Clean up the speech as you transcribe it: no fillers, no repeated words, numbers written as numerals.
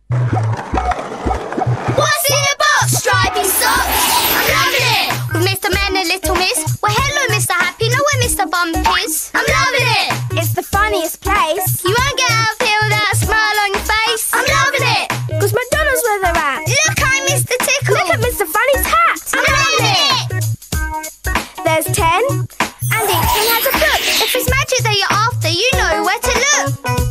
What's in the box? Stripy socks. I'm loving it. With Mr. Man and Little Miss. Well, hello, Mr. Happy. Know where Mr. Bump is? I'm loving it. It's the funniest place. You won't get out of here without a smile on your face. I'm loving it. Because McDonald's where they're at. Look, I'm Mr. Tickle. Look at Mr. Funny's hat. I'm loving it. There's 10, and each one has a book. If it's magic that you're after, you know where to look.